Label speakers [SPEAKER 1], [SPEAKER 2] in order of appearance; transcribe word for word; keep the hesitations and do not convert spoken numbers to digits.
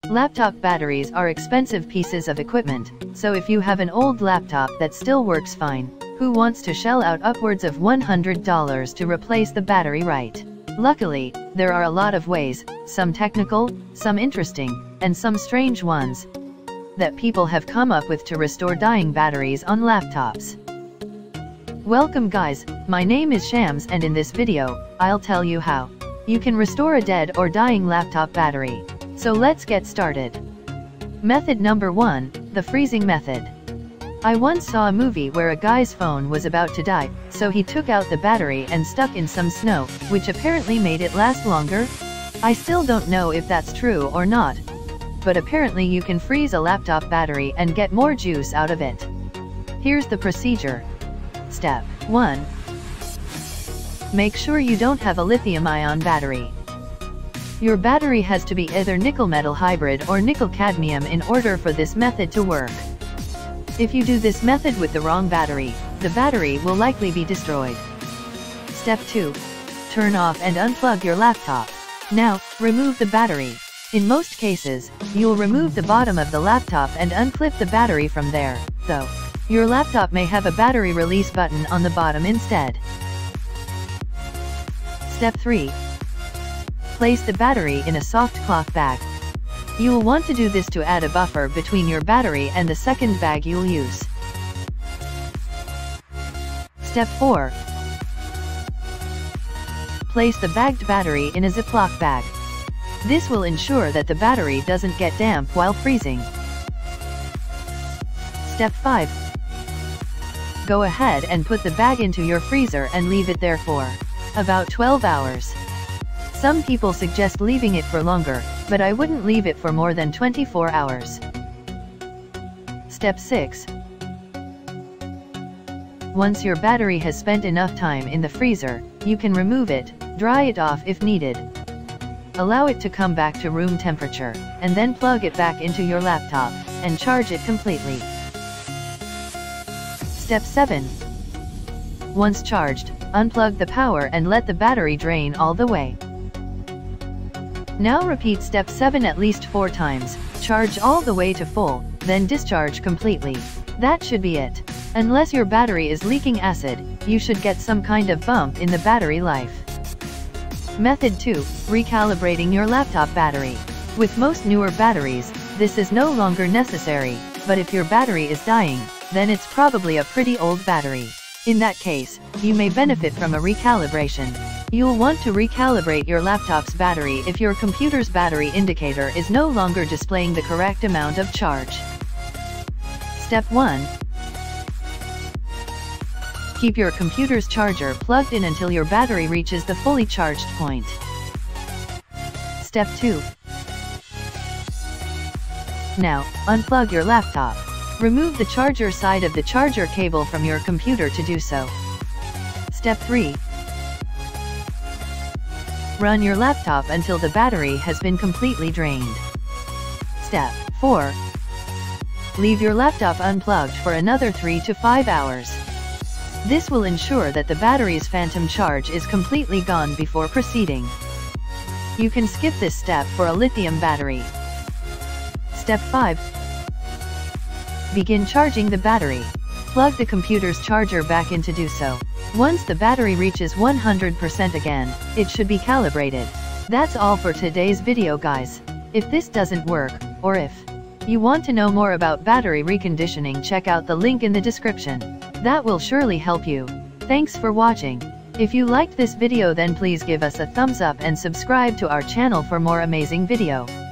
[SPEAKER 1] Laptop batteries are expensive pieces of equipment, so if you have an old laptop that still works fine, who wants to shell out upwards of one hundred dollars to replace the battery, right? Luckily, there are a lot of ways, some technical, some interesting, and some strange ones, that people have come up with to restore dying batteries on laptops. Welcome guys, my name is Shams, and in this video, I'll tell you how you can restore a dead or dying laptop battery. So let's get started. Method number one, the freezing method. I once saw a movie where a guy's phone was about to die, so he took out the battery and stuck in some snow, which apparently made it last longer. I still don't know if that's true or not, but apparently you can freeze a laptop battery and get more juice out of it. Here's the procedure. Step one. Make sure you don't have a lithium-ion battery. Your battery has to be either nickel-metal hybrid or nickel-cadmium in order for this method to work. If you do this method with the wrong battery, the battery will likely be destroyed. Step two. Turn off and unplug your laptop. Now, remove the battery. In most cases, you'll remove the bottom of the laptop and unclip the battery from there, though your laptop may have a battery release button on the bottom instead. Step three. Place the battery in a soft cloth bag. You will want to do this to add a buffer between your battery and the second bag you'll use. Step four. Place the bagged battery in a Ziploc bag. This will ensure that the battery doesn't get damp while freezing. Step five. Go ahead and put the bag into your freezer and leave it there for about twelve hours. Some people suggest leaving it for longer, but I wouldn't leave it for more than twenty-four hours. Step six. Once your battery has spent enough time in the freezer, you can remove it, dry it off if needed. Allow it to come back to room temperature, and then plug it back into your laptop, and charge it completely. Step seven. Once charged, unplug the power and let the battery drain all the way. Now repeat step seven at least four times, charge all the way to full, then discharge completely. That should be it. Unless your battery is leaking acid, you should get some kind of bump in the battery life. Method two, recalibrating your laptop battery. With most newer batteries, this is no longer necessary, but if your battery is dying, then it's probably a pretty old battery. In that case, you may benefit from a recalibration. You'll want to recalibrate your laptop's battery if your computer's battery indicator is no longer displaying the correct amount of charge. Step one. Keep your computer's charger plugged in until your battery reaches the fully charged point. Step two. Now, unplug your laptop. Remove the charger side of the charger cable from your computer to do so. Step three. Run your laptop until the battery has been completely drained. Step four. Leave your laptop unplugged for another three to five hours. This will ensure that the battery's phantom charge is completely gone before proceeding. You can skip this step for a lithium battery. Step five. Begin charging the battery. Plug the computer's charger back in to do so. Once the battery reaches one hundred percent again, it should be calibrated. That's all for today's video guys. If this doesn't work, or if you want to know more about battery reconditioning, check out the link in the description. That will surely help you. Thanks for watching. If you liked this video, then please give us a thumbs up and subscribe to our channel for more amazing video.